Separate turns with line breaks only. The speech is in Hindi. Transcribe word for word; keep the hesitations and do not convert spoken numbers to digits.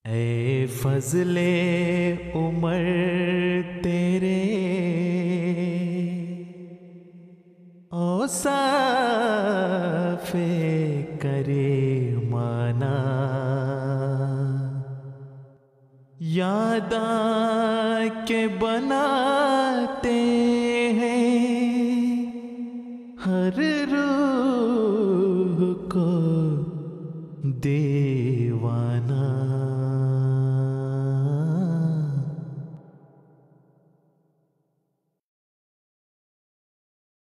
ए फजले उमर तेरे औसाफे करे माना, याद के बनाते हैं हर रूह को दीवाना।